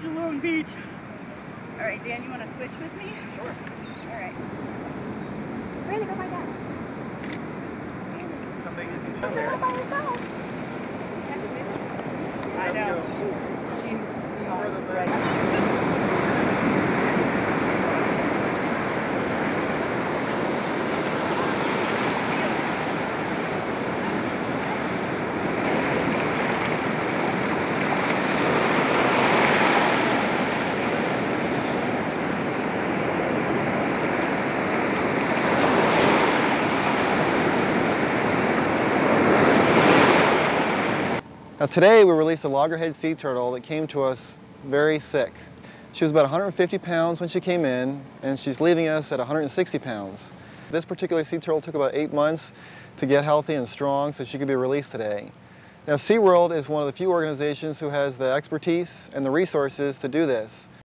Shalom Beach. All right, Dan, you want to switch with me? Sure. All right. Brandon, go by Dad. Brandon. How big do you think You're she'll not be? by yourself. I know. She's Further beyond back. right. Now today we released a loggerhead sea turtle that came to us very sick. She was about 150 pounds when she came in, and she's leaving us at 160 pounds. This particular sea turtle took about 8 months to get healthy and strong so she could be released today. Now SeaWorld is one of the few organizations who has the expertise and the resources to do this.